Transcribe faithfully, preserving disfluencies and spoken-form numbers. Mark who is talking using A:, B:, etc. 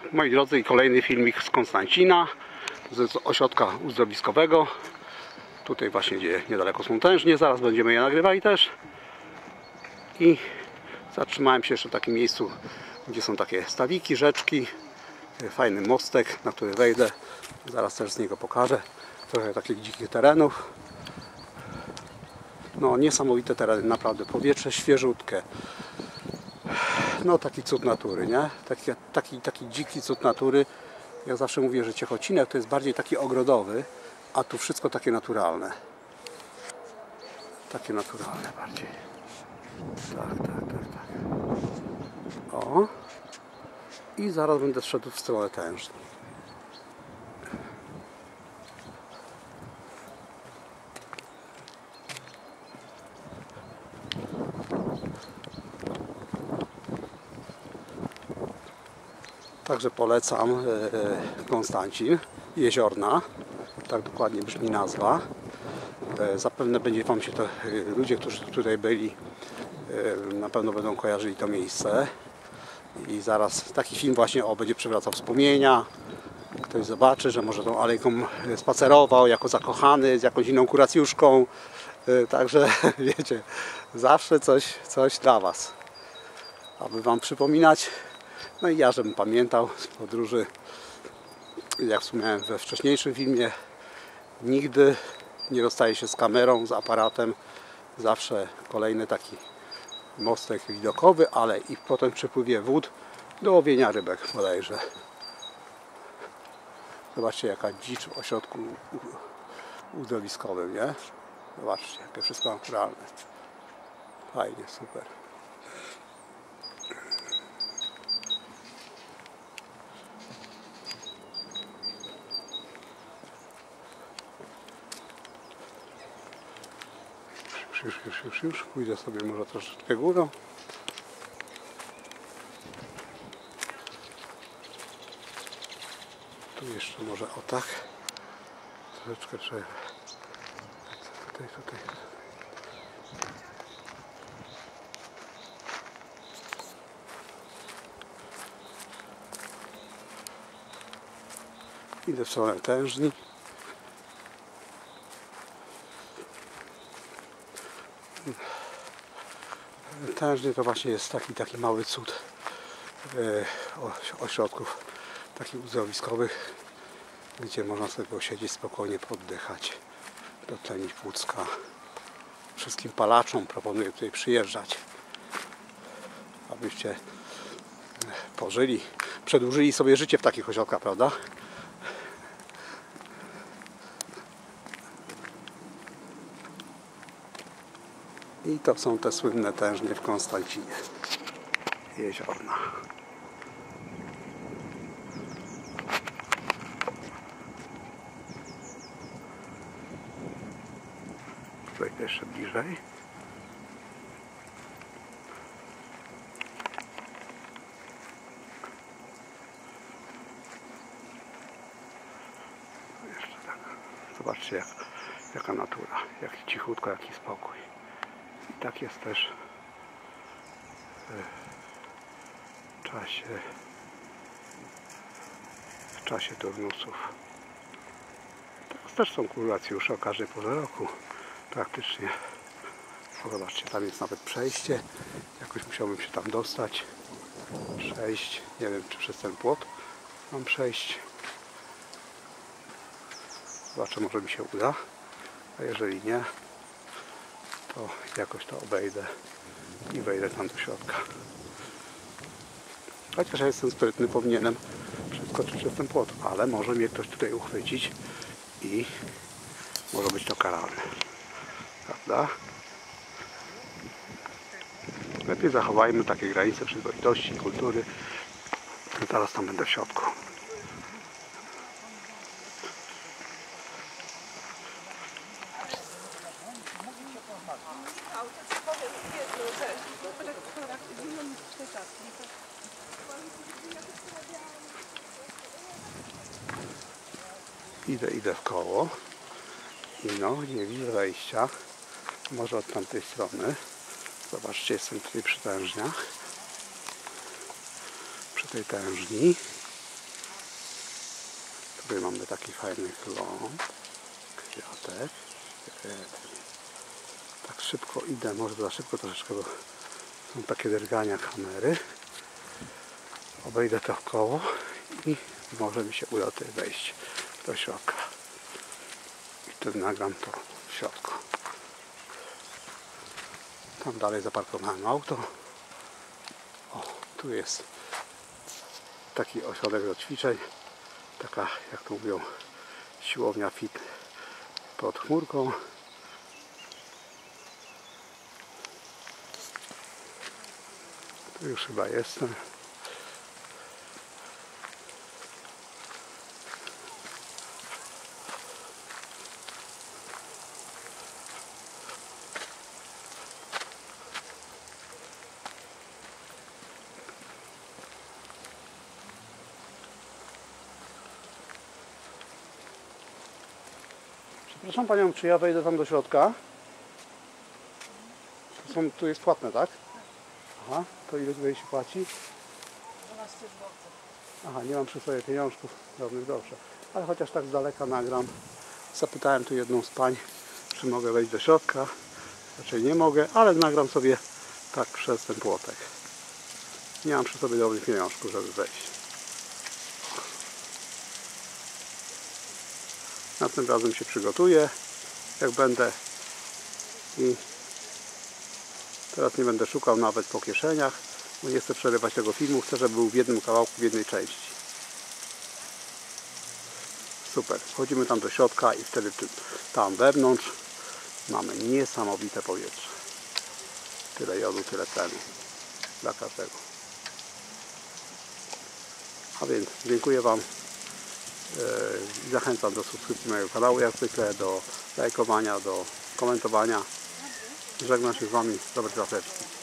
A: Moi drodzy, kolejny filmik z Konstancina, z ośrodka uzdrowiskowego. Tutaj właśnie gdzie niedaleko są tężnie, zaraz będziemy je nagrywali też. I zatrzymałem się jeszcze w takim miejscu, gdzie są takie stawiki, rzeczki. Fajny mostek, na który wejdę. Zaraz też z niego pokażę. Trochę takich dzikich terenów. No niesamowite tereny, naprawdę. Powietrze świeżutkie. No taki cud natury, nie? Taki, taki, taki dziki cud natury. Ja zawsze mówię, że Ciechocinek to jest bardziej taki ogrodowy, a tu wszystko takie naturalne. Takie naturalne bardziej. Tak, tak, tak, tak. O. I zaraz będę szedł w stronę tężni. Także polecam Konstancin, Jeziorna, tak dokładnie brzmi nazwa. Zapewne będzie Wam się to, ludzie, którzy tutaj byli, na pewno będą kojarzyli to miejsce. I zaraz taki film właśnie o będzie przywracał wspomnienia. Ktoś zobaczy, że może tą alejką spacerował jako zakochany z jakąś inną kuracjuszką. Także wiecie, zawsze coś, coś dla Was, aby Wam przypominać. No i ja, żebym pamiętał z podróży, jak wspomniałem we wcześniejszym filmie, nigdy nie rozstaję się z kamerą, z aparatem. Zawsze kolejny taki mostek widokowy, ale i potem w przepływie wód do łowienia rybek bodajże. Zobaczcie, jaka dzicz w ośrodku uzdrowiskowym, nie? Zobaczcie, jakie wszystko naturalne. Fajnie, super. Już, już, już, już. Pójdę sobie może troszeczkę górą. Tu jeszcze może o tak. Troszeczkę trzeba. Tutaj, tutaj. Idę w stronę tężni. Tężnie to właśnie jest taki, taki mały cud e, ośrodków takich uzdrowiskowych, gdzie można sobie posiedzieć, spokojnie poddychać, dotlenić płucka. Wszystkim palaczom proponuję tutaj przyjeżdżać, abyście pożyli, przedłużyli sobie życie w takich ośrodkach, prawda? I to są te słynne tężnie w Konstancinie. Jeziorna. Tutaj jeszcze bliżej. Jeszcze tak. Zobaczcie, jak, jaka natura, jak cichutko, jaki spokój. I tak jest też w czasie w czasie turnusów. Teraz też są kuracjusze o każdej porze roku praktycznie. O, zobaczcie, tam jest nawet przejście. Jakoś musiałbym się tam dostać. Przejść. Nie wiem, czy przez ten płot mam przejść. Zobaczę, może mi się uda. A jeżeli nie, to jakoś to obejdę i wejdę tam do środka. Chociaż ja jestem sprytny, powinienem przeskoczyć przez ten płot, ale może mnie ktoś tutaj uchwycić i może być to karalne. Prawda? Lepiej zachowajmy takie granice przyzwoitości, kultury. Zaraz tam będę w środku. Idę, idę w koło i no, nie widzę wejścia. Może od tamtej strony. Zobaczcie, jestem tutaj przy tężniach. Przy tej tężni. Tutaj mamy taki fajny klon, kwiatek. Tak szybko idę, może za szybko troszeczkę, bo są takie drgania kamery. Obejdę to w koło i może mi się uda tutaj wejść do środka. I wtedy nagram to w środku. Tam dalej zaparkowałem auto. O, tu jest taki ośrodek do ćwiczeń. Taka, jak to mówią, siłownia fit pod chmurką. Tu już chyba jestem. Przepraszam Panią, czy ja wejdę tam do środka? To są, tu jest płatne, tak? Aha, to ile tutaj się płaci?
B: dwanaście złotych.
A: Aha, nie mam przy sobie pieniążków, żadnych dobrze. Ale chociaż tak z daleka nagram. Zapytałem tu jedną z pań, czy mogę wejść do środka. Raczej nie mogę, ale nagram sobie tak przez ten płotek. Nie mam przy sobie dobrych pieniążków, żeby wejść. Następnym razem się przygotuję, jak będę, i teraz nie będę szukał nawet po kieszeniach, bo nie chcę przerywać tego filmu, chcę, żeby był w jednym kawałku, w jednej części. Super, wchodzimy tam do środka i wtedy tam wewnątrz mamy niesamowite powietrze. Tyle jodu, tyle tlenu dla każdego. A więc dziękuję Wam. Zachęcam do subskrypcji mojego kanału, jak zwykle, do lajkowania, do komentowania. Żegnam się z Wami, Robert Lasecki.